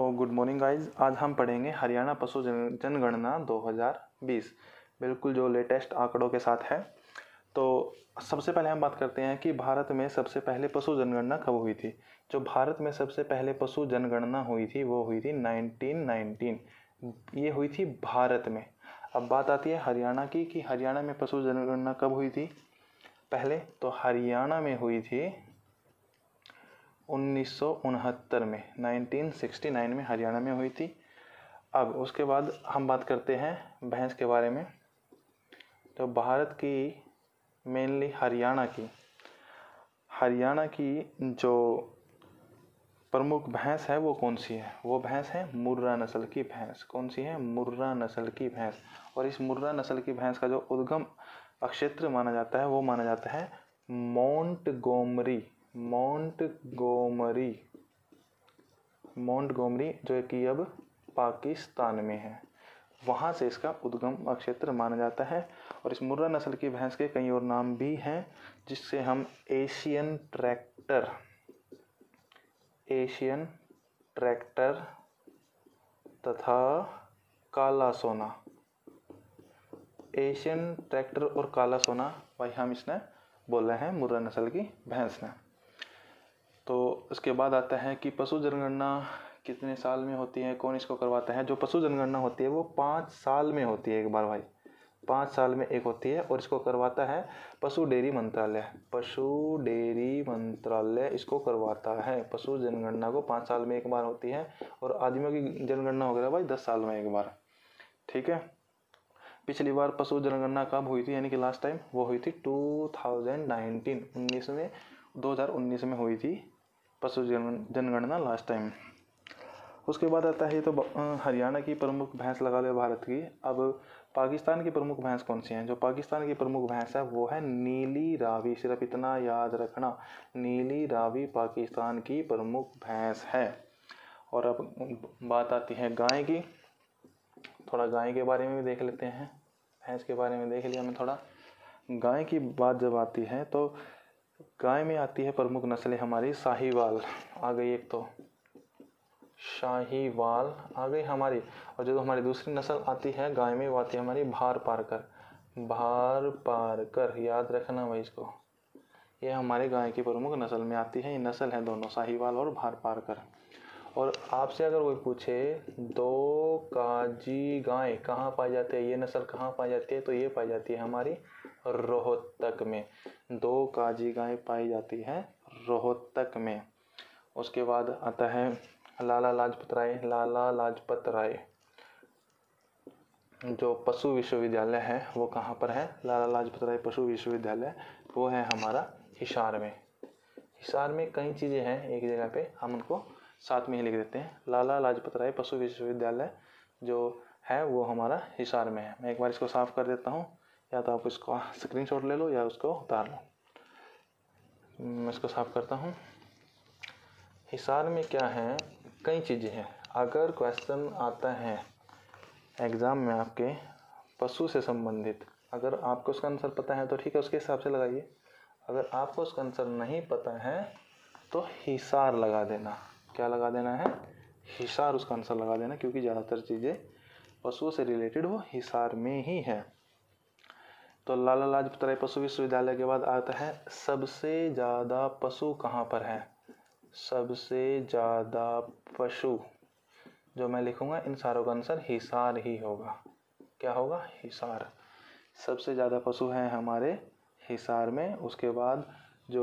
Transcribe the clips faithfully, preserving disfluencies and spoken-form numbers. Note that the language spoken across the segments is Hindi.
Good morning guys. आज हम पढ़ेंगे हरियाणा पशु जन जनगणना दो हज़ार बीस, बिल्कुल जो लेटेस्ट आंकड़ों के साथ है। तो सबसे पहले हम बात करते हैं कि भारत में सबसे पहले पशु जनगणना कब हुई थी। जो भारत में सबसे पहले पशु जनगणना हुई थी वो हुई थी नाइनटीन नाइनटीन, ये हुई थी भारत में। अब बात आती है हरियाणा की कि हरियाणा में पशु जनगणना कब हुई थी। पहले तो हरियाणा में हुई थी उन्नीस सौ उनहत्तर में, नाइनटीन सिक्सटी नाइन में हरियाणा में हुई थी। अब उसके बाद हम बात करते हैं भैंस के बारे में। तो भारत की मेनली हरियाणा की हरियाणा की जो प्रमुख भैंस है वो कौन सी है, वो भैंस है मुर्रा नस्ल की भैंस। कौन सी है? मुर्रा नस्ल की भैंस। और इस मुर्रा नस्ल की भैंस का जो उद्गम क्षेत्र माना जाता है वो माना जाता है मोंटगोमरी मोंटगोमरी मोंटगोमरी जो कि अब पाकिस्तान में है, वहाँ से इसका उद्गम क्षेत्र माना जाता है। और इस मुर्रा नस्ल की भैंस के कई और नाम भी हैं, जिससे हम एशियन ट्रैक्टर एशियन ट्रैक्टर तथा काला सोना एशियन ट्रैक्टर और काला सोना भाई हम इसने बोल रहे हैं मुर्रा नस्ल की भैंस ने। तो उसके बाद आता है कि पशु जनगणना कितने साल में होती है, कौन इसको करवाता है। जो पशु जनगणना होती है वो पाँच साल में होती है एक बार भाई, पाँच साल में एक होती है। और इसको करवाता है पशु डेयरी मंत्रालय पशु डेयरी मंत्रालय इसको करवाता है। पशु जनगणना को पाँच साल में एक बार होती है और आदमियों की जनगणना वगैरह भाई दस साल में एक बार। ठीक है। पिछली बार पशु जनगणना कब हुई थी, यानी कि लास्ट टाइम वो हुई थी टू थाउजेंड नाइनटीन उन्नीस में दो हज़ार उन्नीस में हुई थी पशु जनगणना लास्ट टाइम। उसके बाद आता है तो हरियाणा की प्रमुख भैंस लगा ले भारत की। अब पाकिस्तान की प्रमुख भैंस कौन सी हैं? जो पाकिस्तान की प्रमुख भैंस है वो है नीली रावी। सिर्फ इतना याद रखना, नीली रावी पाकिस्तान की प्रमुख भैंस है। और अब बात आती है गाय की। थोड़ा गाय के बारे में भी देख लेते हैं, भैंस के बारे में देख लिया मैं थोड़ा। गाय की बात जब आती है तो गाय में आती है प्रमुख नस्लें हमारी साहीवाल आ गई, एक तो शाहीवाल आ गई हमारी। और जो हमारी दूसरी नस्ल आती है गाय में वो आती है हमारी भार पारकर भार पारकर याद रखना भाई इसको। ये हमारे गाय की प्रमुख नस्ल में आती है। ये नस्ल है दोनों, साहीवाल और भार पारकर। और आपसे अगर कोई पूछे दो काजी गाय कहाँ पाई जाती है, ये नस्ल कहाँ पाई जाती है, तो ये पाई जाती है हमारी रोहतक में। दो काजी गाय पाई जाती है रोहतक में। उसके बाद आता है लाला लाजपत राय लाला लाजपत राय जो पशु विश्वविद्यालय है वो कहाँ पर है? लाला लाजपत राय पशु विश्वविद्यालय वो है हमारा हिसार में। हिसार में कई चीज़ें हैं एक जगह पे, हम उनको साथ में ही लिख देते हैं। लाला लाजपत राय पशु विश्वविद्यालय जो है वो हमारा हिसार में है। मैं एक बार इसको साफ कर देता हूँ, या तो आप इसको स्क्रीनशॉट ले लो या उसको उतार लो। मैं इसको साफ करता हूँ। हिसार में क्या है, कई चीज़ें हैं। अगर क्वेश्चन आता है एग्ज़ाम में आपके पशु से संबंधित, अगर आपको उसका आंसर पता है तो ठीक है, उसके हिसाब से लगाइए। अगर आपको उसका आंसर नहीं पता है तो हिसार लगा देना। क्या लगा देना है? हिसार उसका आंसर लगा देना, क्योंकि ज़्यादातर चीज़ें पशुओं से रिलेटेड वो हिसार में ही है। तो लाला लाजपत राय पशु विश्वविद्यालय के बाद आता है सबसे ज़्यादा पशु कहाँ पर है। सबसे ज़्यादा पशु जो मैं लिखूंगा इन सारों का आंसर हिसार ही होगा। क्या होगा? हिसार। सबसे ज़्यादा पशु हैं हमारे हिसार में। उसके बाद जो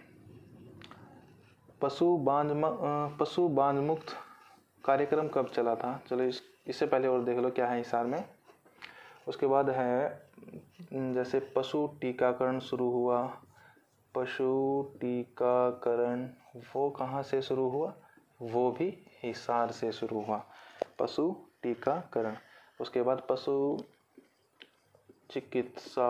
पशु बांझ पशु बांझ मुक्त कार्यक्रम कब चला था, चलो इस इससे पहले और देख लो क्या है हिसार में। उसके बाद है जैसे पशु टीकाकरण शुरू हुआ। पशु टीकाकरण वो कहाँ से शुरू हुआ? वो भी हिसार से शुरू हुआ, पशु टीकाकरण। उसके बाद पशु चिकित्सा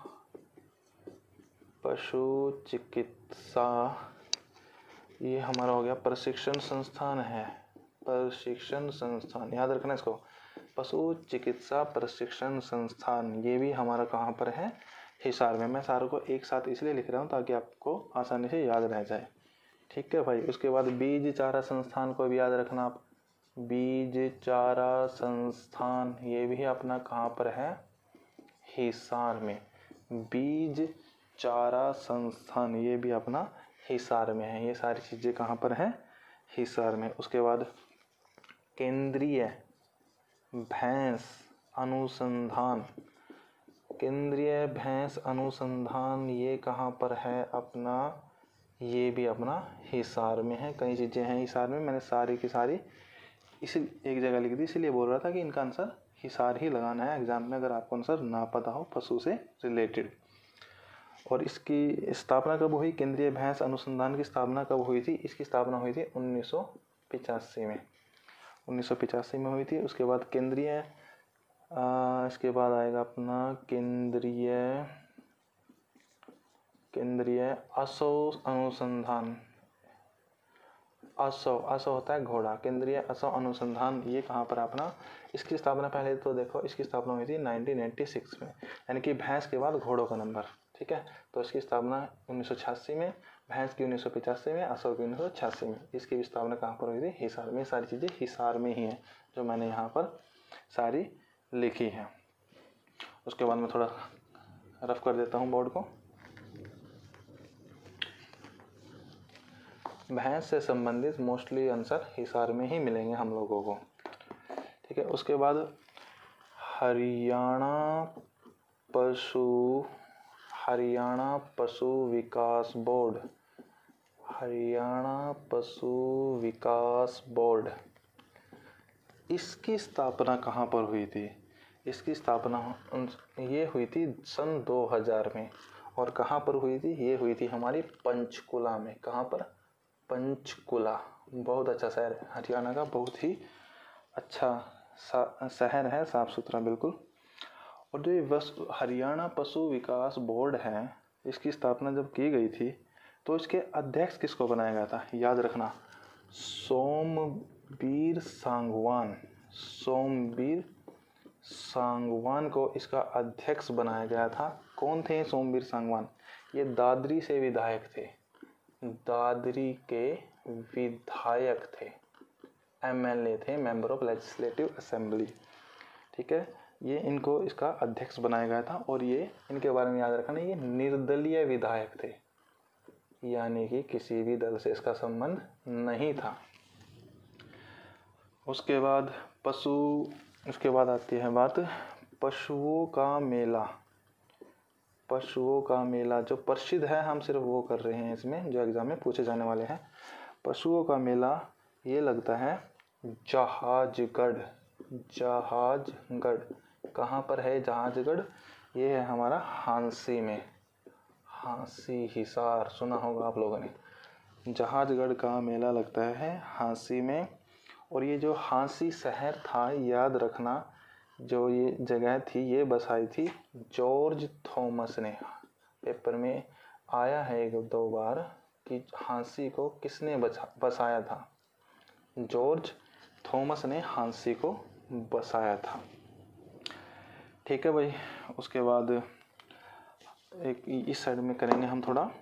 पशु चिकित्सा ये हमारा हो गया प्रशिक्षण संस्थान है। प्रशिक्षण संस्थान याद रखना इसको, पशु चिकित्सा प्रशिक्षण संस्थान, ये भी हमारा कहाँ पर है? हिसार में। मैं सारों को एक साथ इसलिए लिख रहा हूँ ताकि आपको आसानी से याद रह जाए। ठीक है भाई। उसके बाद बीज चारा संस्थान को भी याद रखना आप, बीज चारा संस्थान ये भी अपना कहाँ पर है, हिसार में। बीज चारा संस्थान ये भी अपना हिसार में है। ये सारी चीज़ें कहाँ पर हैं, हिसार में। उसके बाद केंद्रीय भैंस अनुसंधान, केंद्रीय भैंस अनुसंधान ये कहाँ पर है अपना, ये भी अपना हिसार में है। कई चीज़ें हैं हिसार में, मैंने सारी की सारी इसी एक जगह लिख दी, इसलिए बोल रहा था कि इनका आंसर हिसार ही लगाना है एग्जाम में, अगर आपको आंसर ना पता हो पशु से रिलेटेड। और इसकी स्थापना कब हुई, केंद्रीय भैंस अनुसंधान की स्थापना कब हुई थी, इसकी स्थापना हुई थी उन्नीस सौ पिचासी में, उन्नीस सौ पिचासी में हुई थी। उसके बाद केंद्रीय इसके बाद आएगा अपना केंद्रीय केंद्रीय असौ अनुसंधान, असौ असौ होता है घोड़ा, केंद्रीय असौ अनुसंधान ये कहाँ पर अपना, इसकी स्थापना पहले तो देखो इसकी स्थापना हुई थी नाइनटीन एटी सिक्स में, यानी कि भैंस के बाद घोड़ों का नंबर, ठीक है। तो इसकी स्थापना उन्नीस सौ छियासी में, भैंस की उन्नीस सौ पचासी में, असौ की उन्नीस सौ छियासी में। इसकी भी स्थापना कहाँ पर हुई थी, हिसार में। सारी चीज़ें हिसार में ही हैं जो मैंने यहाँ पर सारी लिखी हैं। उसके बाद मैं थोड़ा रफ कर देता हूँ बोर्ड को। भैंस से संबंधित मोस्टली आंसर हिसार में ही मिलेंगे हम लोगों को, ठीक है। उसके बाद हरियाणा पशु हरियाणा पशु विकास बोर्ड, हरियाणा पशु विकास बोर्ड, इसकी स्थापना कहाँ पर हुई थी, इसकी स्थापना ये हुई थी सन दो हज़ार में। और कहाँ पर हुई थी, ये हुई थी हमारी पंचकुला में। कहाँ पर, पंचकुला, बहुत अच्छा शहर है हरियाणा का, बहुत ही अच्छा शहर है, साफ सुथरा बिल्कुल। और जो ये हरियाणा पशु विकास बोर्ड है, इसकी स्थापना जब की गई थी तो इसके अध्यक्ष किसको बनाया गया था, याद रखना, सोमवीर सांगवान, सोमवीर सांगवान को इसका अध्यक्ष बनाया गया था। कौन थे सोमवीर सांगवान, ये दादरी से विधायक थे, दादरी के विधायक थे, एमएलए थे, मेंबर ऑफ लेजिस्लेटिव असेंबली, ठीक है। ये इनको इसका अध्यक्ष बनाया गया था। और ये इनके बारे में याद रखना, ये निर्दलीय विधायक थे, यानी कि किसी भी दल से इसका संबंध नहीं था। उसके बाद पशु उसके बाद आती है बात पशुओं का मेला, पशुओं का मेला जो प्रसिद्ध है, हम सिर्फ वो कर रहे हैं इसमें जो एग्जाम में पूछे जाने वाले हैं। पशुओं का मेला ये लगता है जहाजगढ़, जहाजगढ़ कहाँ पर है, जहाजगढ़ ये है हमारा हांसी में, हांसी हिसार सुना होगा आप लोगों ने। जहाजगढ़ का मेला लगता है हांसी में। और ये जो हांसी शहर था, याद रखना, जो ये जगह थी ये बसाई थी जॉर्ज थॉमस ने। पेपर में आया है एक दो बार कि हांसी को किसने बसाया था, जॉर्ज थॉमस ने हांसी को बसाया था, ठीक है भाई। उसके बाद एक इस साइड में करेंगे हम थोड़ा,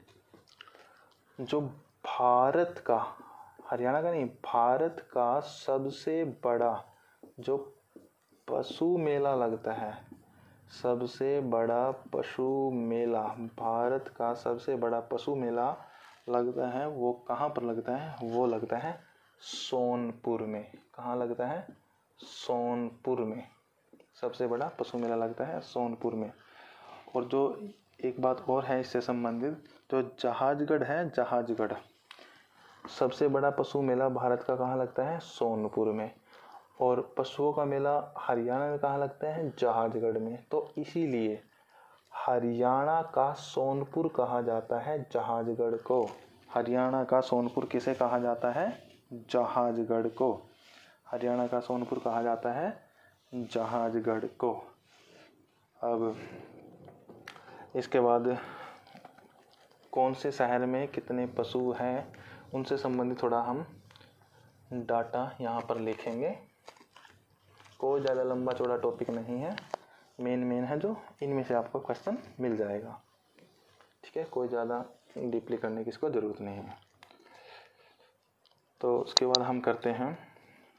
जो भारत का, हरियाणा का नहीं, भारत का सबसे बड़ा जो पशु मेला लगता है, सबसे बड़ा पशु मेला, भारत का सबसे बड़ा पशु मेला लगता है, वो कहाँ पर लगता है, वो लगता है सोनपुर में। कहाँ लगता है, सोनपुर में सबसे बड़ा पशु मेला लगता है, सोनपुर में। और जो एक बात और है इससे संबंधित, जो जहाजगढ़ है, जहाजगढ़ सबसे बड़ा पशु मेला भारत का कहाँ लगता है, सोनपुर में। और पशुओं का मेला हरियाणा में कहाँ लगता है, जहाजगढ़ में। तो इसीलिए हरियाणा का सोनपुर कहा जाता है जहाजगढ़ को, हरियाणा का सोनपुर किसे कहा जाता है, जहाजगढ़ को। हरियाणा का सोनपुर कहा जाता है जहाजगढ़ को। अब इसके बाद कौन से शहर में कितने पशु हैं, उनसे संबंधित थोड़ा हम डाटा यहाँ पर लिखेंगे। कोई ज़्यादा लंबा चौड़ा टॉपिक नहीं है, मेन मेन है जो, इनमें से आपको क्वेश्चन मिल जाएगा, ठीक है। कोई ज़्यादा डीपली करने की इसको ज़रूरत नहीं है। तो उसके बाद हम करते हैं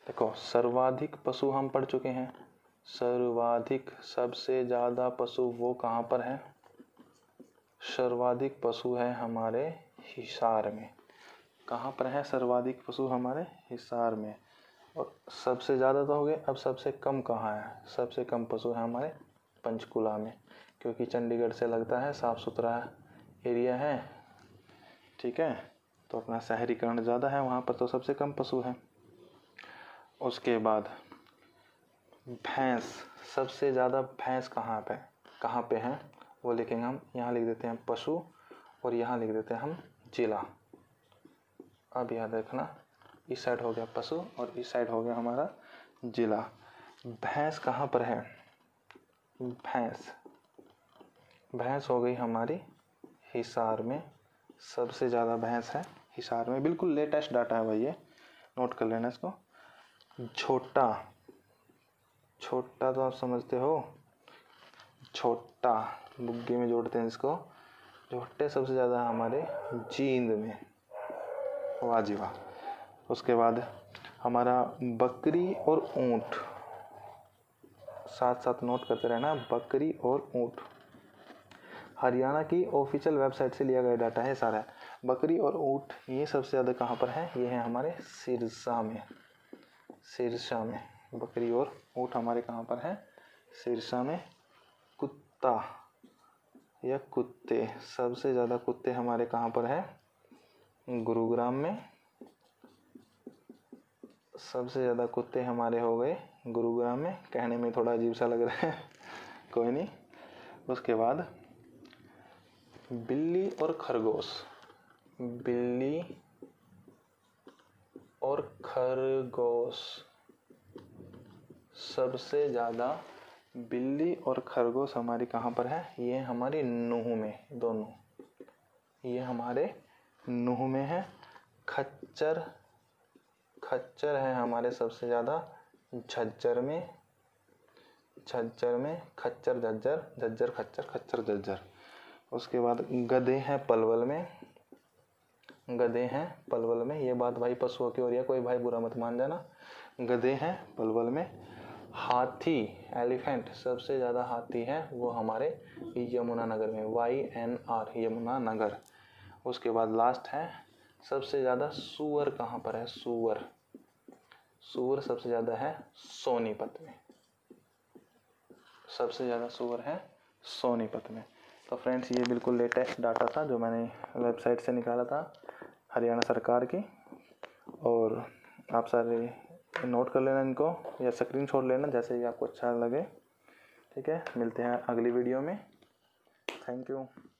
देखो सर्वाधिक पशु हम पढ़ चुके हैं, सर्वाधिक सबसे ज़्यादा पशु वो कहाँ पर है, सर्वाधिक पशु है हमारे हिसार में। कहाँ पर है सर्वाधिक पशु, हमारे हिसार में। और सबसे ज़्यादा तो हो गए, अब सबसे कम कहाँ है, सबसे कम पशु है हमारे पंचकुला में, क्योंकि चंडीगढ़ से लगता है साफ़ सुथरा एरिया है, ठीक है, तो अपना शहरीकरण ज़्यादा है, वहाँ पर तो सबसे कम पशु है। उसके बाद भैंस, सबसे ज़्यादा भैंस कहाँ पे कहाँ पे हैं वो लिखेंगे हम, यहाँ लिख देते हैं पशु और यहाँ लिख देते हैं हम जिला। अब याद रखना, इस साइड हो गया पशु और इस साइड हो गया हमारा जिला। भैंस कहाँ पर है, भैंस भैंस हो गई हमारी हिसार में, सबसे ज़्यादा भैंस है हिसार में। बिल्कुल लेटेस्ट डाटा है भाई, ये नोट कर लेना इसको। छोटा, छोटा तो आप समझते हो, छोटा बुग्गे में जोड़ते हैं इसको, छोटे सबसे ज़्यादा हमारे जींद में, वाह जी वाह। उसके बाद हमारा बकरी और ऊंट, साथ साथ नोट करते रहना, बकरी और ऊंट हरियाणा की ऑफिशियल वेबसाइट से लिया गया डाटा है सारा। बकरी और ऊंट ये सबसे ज़्यादा कहाँ पर है, ये है हमारे सिरसा में, सिरसा में बकरी और ऊंट हमारे कहाँ पर है, सिरसा में। कुत्ता या कुत्ते, सबसे ज़्यादा कुत्ते हमारे कहाँ पर है, गुरुग्राम में, सबसे ज़्यादा कुत्ते हमारे हो गए गुरुग्राम में। कहने में थोड़ा अजीब सा लग रहा है, कोई नहीं। उसके बाद बिल्ली और खरगोश, बिल्ली और खरगोश, सबसे ज़्यादा बिल्ली और खरगोश हमारी कहाँ पर है, ये हमारी नूह में, दोनों ये हमारे नूह में है। खच्चर, खच्चर है हमारे सबसे ज़्यादा झज्जर में, झज्जर में, खच्चर झज्जर, झज्जर खच्चर, खच्चर झज्जर। उसके बाद गधे हैं पलवल में, गधे हैं पलवल में, ये बात भाई पशुओं की हो रही है, कोई भाई बुरा मत मान जाना, गधे हैं पलवल में। हाथी, एलिफेंट, सबसे ज़्यादा हाथी है वो हमारे यमुनानगर में, वाई एन आर यमुनानगर। उसके बाद लास्ट है सबसे ज़्यादा सूअर कहाँ पर है, सूअर, सूअर सबसे ज़्यादा है सोनीपत में, सबसे ज़्यादा सूअर है सोनीपत में। तो फ्रेंड्स ये बिल्कुल लेटेस्ट डाटा था जो मैंने वेबसाइट से निकाला था हरियाणा सरकार की, और आप सारे नोट कर लेना इनको या स्क्रीनशॉट लेना जैसे ही आपको अच्छा लगे, ठीक है। मिलते हैं अगली वीडियो में, थैंक यू।